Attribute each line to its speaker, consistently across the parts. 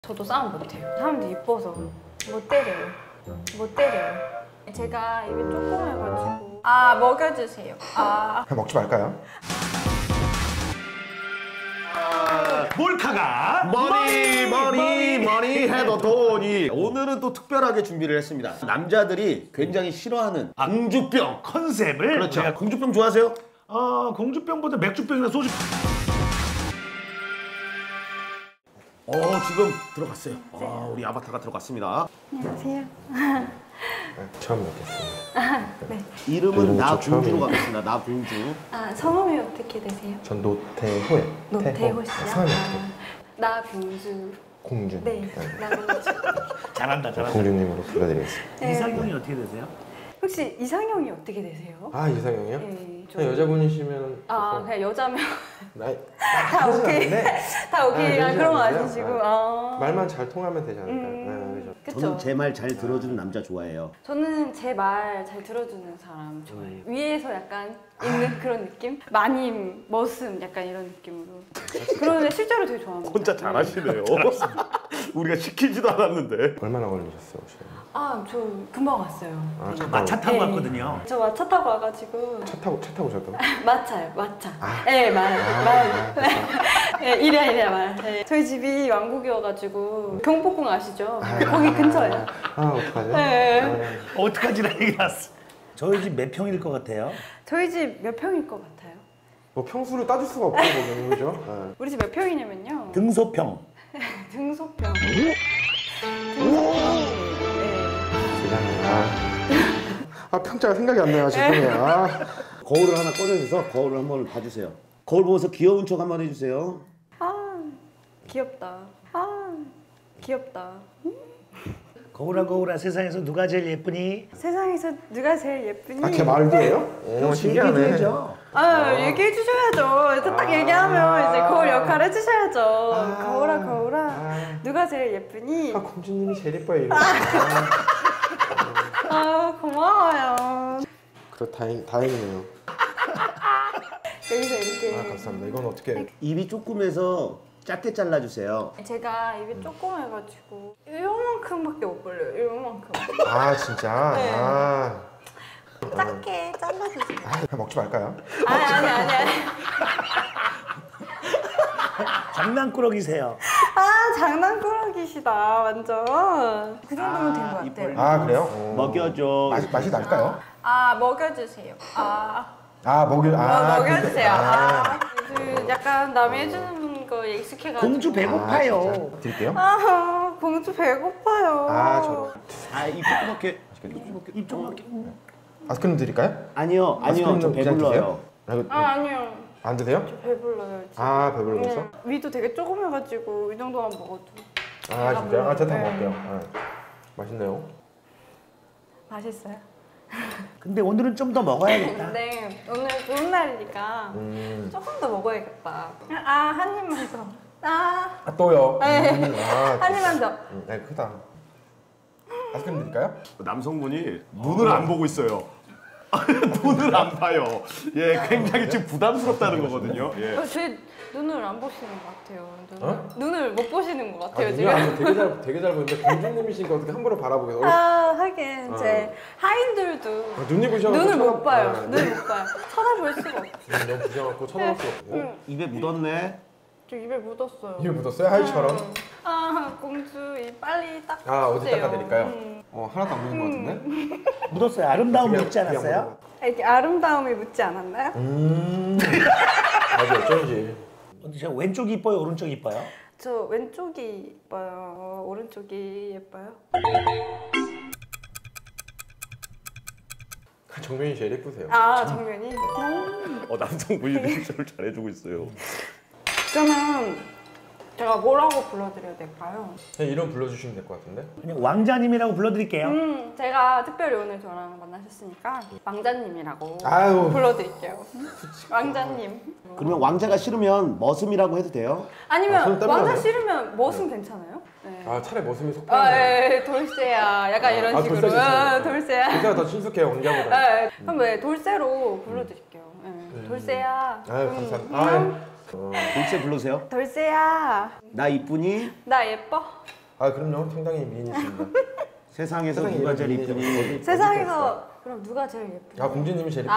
Speaker 1: 저도 싸움 못해요. 사람들 이뻐서 못 때려요. 못 때려요. 제가 입이 조그매가지고 먹여주세요.
Speaker 2: 그냥 먹지 말까요?
Speaker 3: 몰카가
Speaker 4: 머니 해도 돈이. 오늘은 또 특별하게 준비를 했습니다. 남자들이 굉장히 싫어하는 공주병
Speaker 3: 컨셉을
Speaker 4: 그렇죠.
Speaker 3: 제가
Speaker 4: 공주병 좋아하세요?
Speaker 3: 공주병보다 맥주병이나 소주.
Speaker 4: 지금 들어갔어요. 우리 아바타가 들어갔습니다.
Speaker 1: 안녕하세요.
Speaker 2: 처음 뵙겠습니다.
Speaker 1: 네.
Speaker 4: 이름은
Speaker 2: 저
Speaker 4: 나공주로
Speaker 2: 처음이에요.
Speaker 4: 가겠습니다. 나공주.
Speaker 1: 성함이 어떻게 되세요?
Speaker 2: 전 노태호예요.
Speaker 1: 노태호 씨요?
Speaker 2: 성함이 어떻게?
Speaker 1: 나공주.
Speaker 2: 공준.
Speaker 1: 네. 나공주.
Speaker 3: 잘한다.
Speaker 2: 공주님으로 불러드리겠습니다.
Speaker 1: 네.
Speaker 3: 이상형이 어떻게 되세요?
Speaker 1: 혹시 이상형이 어떻게 되세요?
Speaker 2: 이상형이요?
Speaker 1: 네.
Speaker 2: 그냥 여자분이시면
Speaker 1: 그냥 여자면
Speaker 2: 다
Speaker 1: 오케이. 다 오케이. 그런 거
Speaker 2: 않으세요?
Speaker 1: 아니시고.
Speaker 2: 말만 잘 통하면 되지 않을까요?
Speaker 1: 그쵸?
Speaker 4: 저는 제 말 잘 들어주는 남자 좋아해요.
Speaker 1: 저는 제 말 잘 들어주는 사람 좋아해요. 위에서 약간 있는 그런 느낌? 마님, 머슴 약간 이런 느낌으로. 그런데 실제로 되게 좋아합니다.
Speaker 4: 혼자 잘하시네요. 우리가 시키지도 않았는데.
Speaker 2: 얼마나 걸리셨어요, 혹시?
Speaker 1: 저 금방 왔어요. 네.
Speaker 3: 마차 타고
Speaker 1: 네.
Speaker 3: 왔거든요.
Speaker 1: 저 마차 타고 와가지고
Speaker 2: 차 타고 오셨다고?
Speaker 1: 마차요, 마차. 네, 말. 네, 이래야 말. 네. 저희 집이 왕국이어가지고 경복궁 아시죠? 거기 근처예요.
Speaker 2: 어떡하죠?
Speaker 1: 네.
Speaker 3: 어떡하지라는 얘기 났어. 저희 집 몇 평일 것 같아요?
Speaker 1: 저희 집 몇 평일 것 같아요?
Speaker 2: 뭐 평수를 따질 수가 없고 보면 그죠?
Speaker 1: 우리 집 몇 평이냐면요.
Speaker 3: 등소평.
Speaker 1: 등소평.
Speaker 2: 평자가 생각이 안 나요. 죄송해요.
Speaker 4: 거울을 하나 꺼내주셔서 거울을 한번 봐주세요. 거울 보면서 귀여운 척 한번 해주세요.
Speaker 1: 귀엽다. 귀엽다.
Speaker 3: 거울아 세상에서 누가 제일 예쁘니?
Speaker 1: 세상에서 누가 제일 예쁘니?
Speaker 2: 걔 말도 해요? 신기하네.
Speaker 3: 얘기해줘야죠.
Speaker 1: 얘기해 주셔야죠. 딱 얘기하면 이제 거울 역할 해주셔야죠. 거울아. 누가 제일 예쁘니?
Speaker 2: 공주님이 제일 예뻐요. 이러고.
Speaker 1: 고마워요.
Speaker 2: 그래 다행이네요.
Speaker 1: 여기서 이렇게.
Speaker 2: 감사합니다. 이건 어떻게?
Speaker 4: 입이 조금해서 짧게 잘라주세요.
Speaker 1: 제가 입이 조그매가지고 요만큼밖에 못 벌려요. 요만큼.
Speaker 2: 진짜.
Speaker 1: 네. 작게 잘라주세요.
Speaker 2: 그냥 먹지 말까요?
Speaker 1: 아니.
Speaker 3: 장난꾸러기세요.
Speaker 1: 장난꾸러기시다 완전. 그 정도면 된 것 같아요.
Speaker 2: 그래요?
Speaker 4: 먹여줘.
Speaker 2: 맛이 날까요?
Speaker 1: 먹여주세요.
Speaker 2: 먹여주세요.
Speaker 1: 그 약간 남이 해주는 거 익숙해가지고.
Speaker 3: 공주 배고파요.
Speaker 2: 드릴게요.
Speaker 1: 공주 배고파요.
Speaker 2: 저런.
Speaker 4: 입 조그맣게.
Speaker 3: 입 조그맣게.
Speaker 2: 아이스크림 드릴까요?
Speaker 4: 아니요. 저
Speaker 2: 아이스크림은 그냥
Speaker 4: 배불러요.
Speaker 2: 드세요?
Speaker 1: 아니요.
Speaker 2: 안 드세요?
Speaker 1: 저 배불러요. 지금.
Speaker 2: 배불러서?
Speaker 1: 위도 되게 조그매가지고 이 정도만 먹어도.
Speaker 2: 진짜? 제가 다 먹을게요. 맛있네요.
Speaker 1: 맛있어요?
Speaker 3: 근데 오늘은 좀 더 먹어야겠다.
Speaker 1: 근데 오늘 좋은 날이니까 조금 더 먹어야겠다. 한 입만 더.
Speaker 2: 또요?
Speaker 1: 네. 한 입만 더.
Speaker 2: 크다. 아이스크림 드릴까요?
Speaker 4: 남성분이 눈을 안 보고 있어요. 눈을 안 봐요. 굉장히 지금 부담스럽다는 거거든요.
Speaker 1: 제 눈을 안 보시는 것 같아요. 눈을 못 보시는 것 같아요
Speaker 2: 눈이
Speaker 1: 지금.
Speaker 2: 되게 잘 보이는데 공주님이시니까 어떻게 함부로 바라보게.
Speaker 1: 하긴 제 하인들도
Speaker 2: 눈이 부셔갖고
Speaker 1: 눈을 못 봐요. 눈을 못 봐요. 쳐다볼 수가 없어.
Speaker 2: 너무 부셔갖고 쳐다볼 수가 없고.
Speaker 4: 입에 묻었네.
Speaker 1: 저 입에 묻었어요.
Speaker 2: 입에 묻었어요? 하이처럼?
Speaker 1: 공주 입 빨리 닦아주세요.
Speaker 2: 어디 닦아드릴까요? 하나도 안 묻은 것 같은데?
Speaker 3: 묻었어요. 아름다움 묻지 않았어요?
Speaker 1: 이렇게 아름다움이 묻지 않았나요?
Speaker 2: 맞아, 어쩐지.
Speaker 3: 제가 왼쪽이 이뻐요? 오른쪽이 이뻐요?
Speaker 1: 저 왼쪽이 예뻐요. 오른쪽이 예뻐요.
Speaker 2: 정면이 제일 예쁘세요.
Speaker 1: 정면이?
Speaker 4: 남성분이 리액션을 잘해주고 있어요.
Speaker 1: 그러면 제가 뭐라고 불러드려야 될까요?
Speaker 2: 그냥 이름 불러주시면 될 것 같은데?
Speaker 3: 그냥 왕자님이라고 불러드릴게요.
Speaker 1: 제가 특별히 오늘 저랑 만나셨으니까 왕자님이라고 불러드릴게요. 왕자님.
Speaker 4: 그러면 왕자가 싫으면 머슴이라고 해도 돼요?
Speaker 1: 아니면
Speaker 2: 손 땀나네.
Speaker 1: 왕자 싫으면 머슴 괜찮아요? 네.
Speaker 2: 차라리 머슴이 속 편해요.
Speaker 1: 돌쇠야. 약간 이런 식으로.
Speaker 2: 돌쇠 괜찮아요.
Speaker 1: 돌쇠야.
Speaker 2: 진짜 더 친숙해요, 왕자보다.
Speaker 1: 그럼 돌쇠로 불러드릴게요. 돌쇠야.
Speaker 2: 감사합니다.
Speaker 1: 안녕.
Speaker 4: 돌쇠 불러세요.
Speaker 1: 돌쇠야,
Speaker 4: 나 이쁘니?
Speaker 1: 나 예뻐?
Speaker 2: 아 그럼요. 상당히 미인이십니다.
Speaker 4: 세상에서
Speaker 2: 세상에
Speaker 4: 누가
Speaker 2: 이런
Speaker 4: 제일
Speaker 2: 미인이
Speaker 4: 이쁘니?
Speaker 2: 어디
Speaker 1: 세상에서 그럼 누가 제일 예뻐?
Speaker 2: 아 공주님이 제일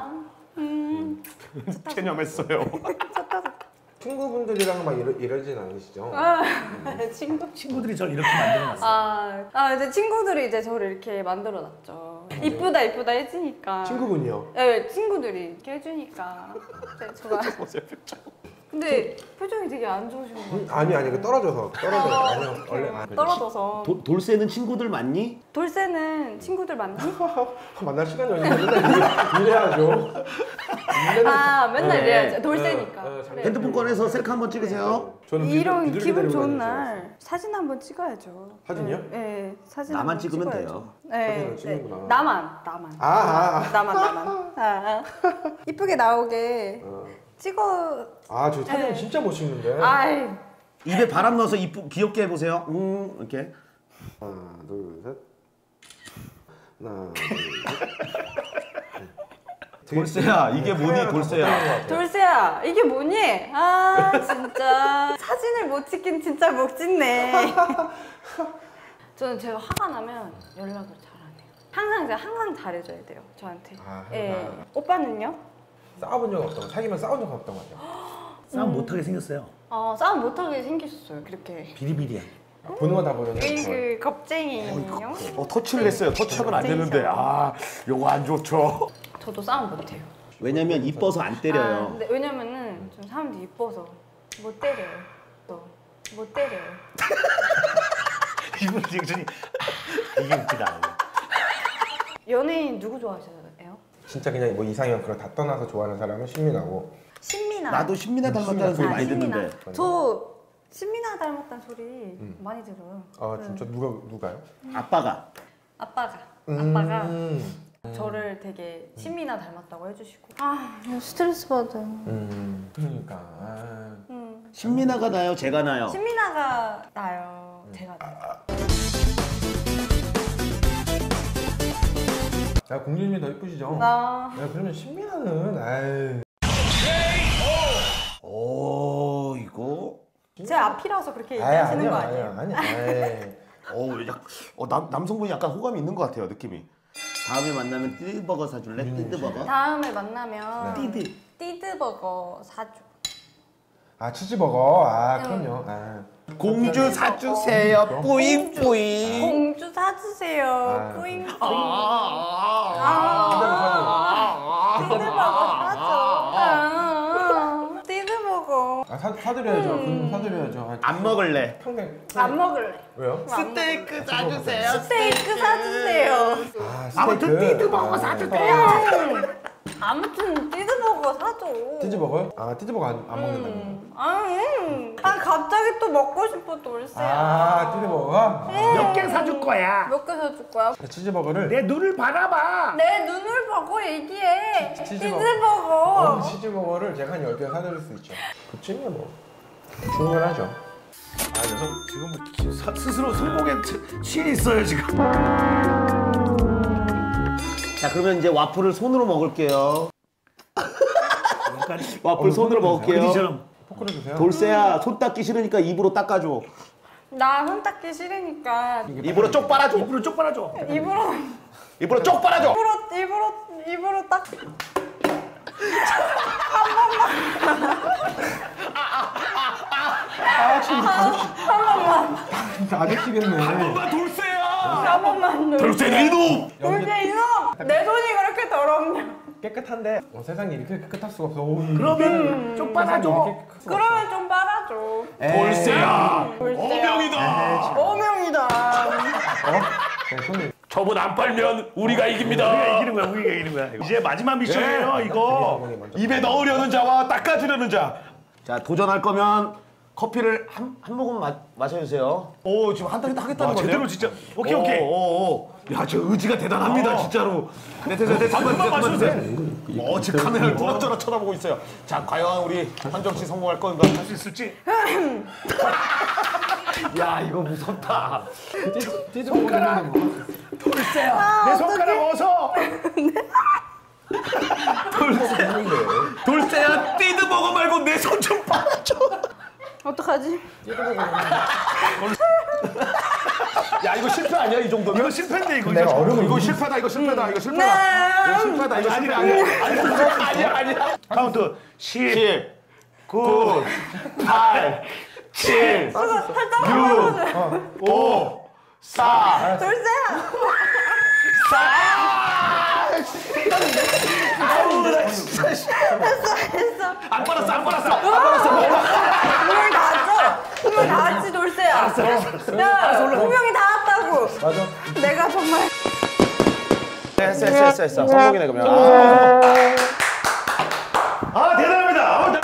Speaker 2: 예쁘십니다.
Speaker 4: 체념했어요.
Speaker 2: 친구분들이랑 막 이러진 않으시죠?
Speaker 3: 친구들이 저를 이렇게 만들어놨어요.
Speaker 1: 이제 친구들이 이제 저를 이렇게 만들어놨죠. 이쁘다 이쁘다 해주니까.
Speaker 2: 친구분이요?
Speaker 1: 네, 친구들이 이렇게 해주니까. 네, 제가. 근데 표정이 되게 안 좋으신 것 같아요.
Speaker 2: 아니 그 떨어져서 아니요 원래
Speaker 1: 떨어져서.
Speaker 4: 돌쇠는 친구들 많니?
Speaker 1: 돌쇠는 친구들 많니?
Speaker 2: 만날 시간이 없는데 맨날 이래야죠.
Speaker 1: 맨날
Speaker 2: 네.
Speaker 1: 이래야죠. 돌쇠니까.
Speaker 2: 네,
Speaker 1: 그래.
Speaker 4: 핸드폰 꺼내서 셀카 한번 찍으세요.
Speaker 2: 저는
Speaker 1: 이런
Speaker 2: 비둘기
Speaker 1: 기분
Speaker 2: 데리고
Speaker 1: 좋은
Speaker 2: 다니는
Speaker 1: 날 사진 한번 찍어야죠.
Speaker 2: 사진이요?
Speaker 1: 네, 사진
Speaker 4: 나만
Speaker 1: 한번
Speaker 4: 찍으면
Speaker 1: 찍어야죠.
Speaker 4: 돼요.
Speaker 1: 네,
Speaker 2: 사진을 찍는구나.
Speaker 1: 나만. 나만. 이쁘게 나오게 찍어.
Speaker 2: 저 사진
Speaker 1: 네.
Speaker 2: 진짜 못 찍는데.
Speaker 1: 아이,
Speaker 4: 입에 바람 넣어서 귀엽게 해보세요. 이렇게.
Speaker 2: 하나 둘 셋. 하나 둘 셋.
Speaker 4: 돌쇠야, 이게 뭐니 돌쇠야?
Speaker 1: 돌쇠야, 이게 뭐니? 진짜 사진을 못 찍긴 진짜 못 찍네. 저는 제가 화가 나면 연락을 잘하네요. 항상 잘해줘야 돼요, 저한테.
Speaker 2: 항상.
Speaker 1: 예. 오빠는요?
Speaker 2: 싸워본 적 없던 거, 사귀면 싸운 적 없던 거 같아요.
Speaker 3: 싸움 못하게 생겼어요.
Speaker 1: 싸움 못하게 생기셨어요, 그렇게.
Speaker 3: 비리비리야.
Speaker 2: 보는 거 다 보는
Speaker 1: 그 겁쟁이요?
Speaker 4: 터치를 했어요. 터치하면 안 되는데. 요거 안 좋죠.
Speaker 1: 저도 싸움 못해요.
Speaker 4: 왜냐면 이뻐서 안 때려요.
Speaker 1: 근데 왜냐면은 좀 사람들이 이뻐서 못 때려요. 못 때려요.
Speaker 3: 이분 리액션이 이게 웃기다.
Speaker 1: 연예인 누구 좋아하세요?
Speaker 2: 진짜 그냥 뭐 이상형 그런 다 떠나서 좋아하는 사람은 신민하고.
Speaker 1: 신민아.
Speaker 4: 나도 신민아 닮았다는 소리 많이
Speaker 1: 신민아.
Speaker 4: 듣는데.
Speaker 1: 저 신민아 닮았다는 소리 많이 들어요.
Speaker 2: 아 진짜 누가요?
Speaker 4: 아빠가.
Speaker 1: 아빠가 저를 되게 신민아 닮았다고 해주시고. 스트레스 받아요.
Speaker 2: 그러니까.
Speaker 4: 신민아가 나요? 제가 나요?
Speaker 1: 신민아가 나요. 제가 나요.
Speaker 2: 야 공주님이 더 이쁘시죠?
Speaker 1: 나
Speaker 2: 야 그러면 신민아는 아유.
Speaker 4: 이거.
Speaker 1: 제 앞이라서 그렇게 얘기하시는 거 아니에요?
Speaker 2: 아니야.
Speaker 4: 남성분이 약간 호감이 있는 것 같아요, 느낌이. 다음에 만나면 띠드버거 사줄래? 띠드버거?
Speaker 1: 다음에 만나면
Speaker 4: 띠드.
Speaker 1: 띠드버거 사줘.
Speaker 2: 치즈버거. 그럼요.
Speaker 4: 공주 사주세요, 뿌잉뿌잉.
Speaker 1: 공주 사주세요. 뿌잉뿌잉. 띠드버거 사줘. 띠드버거.
Speaker 2: 사드려야죠. 사드려야죠.
Speaker 4: 안 먹을래.
Speaker 2: 평생.
Speaker 1: 안 먹을래.
Speaker 2: 왜요?
Speaker 4: 스테이크 사주세요.
Speaker 1: 스테이크 사주세요.
Speaker 4: 아무튼 띠드버거 사주세요.
Speaker 1: 아무튼 띠드버거 사줘.
Speaker 2: 치즈버거요? 치즈버거 안 먹는다고요?
Speaker 1: 갑자기 또 먹고 싶어 돌쇠.
Speaker 2: 치즈버거가?
Speaker 3: 몇 개 사줄 거야.
Speaker 1: 몇 개 사줄 거야?
Speaker 2: 치즈버거를
Speaker 3: 내 눈을 바라봐.
Speaker 1: 내 눈을 보고 얘기해.
Speaker 2: 치즈버거.
Speaker 1: 띠드버거.
Speaker 2: 치즈버거를 제가 한 10개 사드릴 수 있죠. 그쯤이면 뭐 충분하죠.
Speaker 3: 지금 스스로 성공에 취해 있어요 지금.
Speaker 4: 자, 그러면 이제 와플을 손으로 먹을게요.
Speaker 3: 약간
Speaker 4: 와플 손으로 먹을게요.
Speaker 3: 어디처럼.
Speaker 2: 포크를 주세요.
Speaker 4: 돌쇠야, 손 닦기 싫으니까 입으로 닦아줘.
Speaker 1: 나 손 닦기 싫으니까
Speaker 4: 입으로 쪽 빨아줘.
Speaker 3: 입으로 쪽 빨아줘.
Speaker 1: 입으로
Speaker 4: 쪽 빨아줘.
Speaker 1: 입으로 딱.
Speaker 2: 아저씨겠네.
Speaker 4: 돌쇠야.
Speaker 1: 한 번만.
Speaker 4: 돌쇠 이놈.
Speaker 1: 돌쇠 이놈. 내 손이 그렇게 더럽냐?
Speaker 2: 깨끗한데 세상이 이렇게 깨끗할 수가 없어.
Speaker 3: 그러면 쪽 빨아줘.
Speaker 1: 그러면 좀 빨아줘.
Speaker 4: 돌쇠야.
Speaker 1: 돌쇠야. 어명이다.
Speaker 4: 저분 안 빨면 우리가
Speaker 3: 우리가
Speaker 4: 이깁니다.
Speaker 3: 우리가 이기는 거야. 이제 마지막 미션이에요 이거.
Speaker 4: 입에 넣으려는 자와 닦아주려는 자. 자, 도전할 거면 커피를 한 모금 마셔주세요. 오, 지금 한 달에 하겠다는 건데요?
Speaker 3: 제대로 진짜. 오케이.
Speaker 4: 야, 저 의지가 대단합니다, 진짜로. 네, 잠깐만 주세요. 지금 카메라를 뚫어져라 쳐다보고 있어요. 자, 과연 우리 한정 씨 성공할 건가?
Speaker 3: 할 수 있을지.
Speaker 4: 야, 이거 무섭다.
Speaker 3: 돌쇠야. 내 손가락 어서.
Speaker 4: 돌쇠야 띠드 먹어 말고 내 손 좀 빨아줘.
Speaker 1: 어떡하지?
Speaker 4: 야 이거 실패 아니야 이 정도면?
Speaker 3: 이거 실패인데 이거.
Speaker 2: 내가 얼음을
Speaker 4: 이거 실패다 이거 실패다 이거 실패다.
Speaker 1: 네.
Speaker 4: 이거 실패다 이거 실패 아니야. 아니야.
Speaker 3: 카운트 10,
Speaker 4: 10,
Speaker 3: 9,
Speaker 4: 8, 7, 6, 5, 4,
Speaker 1: 돌쇠야. 했어.
Speaker 4: 안 빨았어 안 빨았어.
Speaker 1: 분명히 다 왔죠? 분명히 다 왔지 돌쇠야. 야, 분명히 다 왔다고.
Speaker 2: 맞아.
Speaker 1: 내가 정말.
Speaker 4: 했어. 성공이네 그러면.
Speaker 3: 아 대단합니다.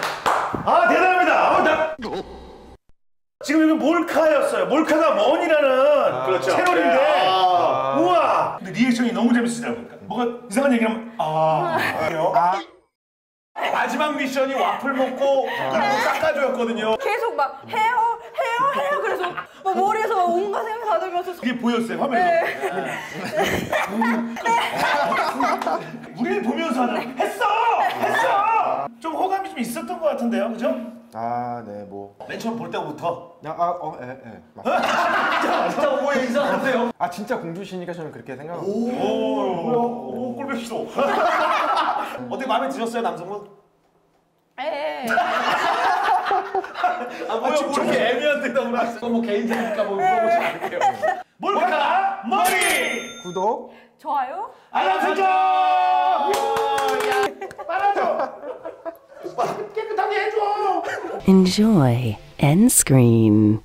Speaker 3: 대단합니다. 지금 여기 몰카였어요. 몰카가 뭔이라는
Speaker 4: 그렇죠.
Speaker 3: 채널인데 우와. 근데 리액션이 너무 재밌으시다 보니까 뭐가 이상한 얘기하면 그래요? 마지막 미션이 와플 먹고 그리고 깎아줘였거든요.
Speaker 1: 계속 막 해요. 그래서 막 머리에서 막 온갖 생각 다 들면서
Speaker 3: 그게 보였어요 화면에서. 우리를 보면서 하는 했어. 좀 호감이 좀 있었던 것 같은데요, 그죠?
Speaker 2: 아, 네, 뭐.
Speaker 3: 맨 처음 볼 때부터.
Speaker 4: 진짜 오해 이상한데요.
Speaker 2: 아, 진짜 공주시니까 저는 그렇게 생각합니다.
Speaker 3: 오, 꼴배기도.
Speaker 4: 어떻게 마음에 드셨어요 남성분?
Speaker 1: 에.
Speaker 4: 지금 저렇게 애매한 대답을 하시고 뭐 개인적이니까 뭐 물어보지 않을게요.
Speaker 3: 몰카 머리
Speaker 2: 구독.
Speaker 1: 좋아요?
Speaker 3: 알람 설정. 빨아줘. 오빠 깨끗하게 해줘.
Speaker 5: Enjoy end screen.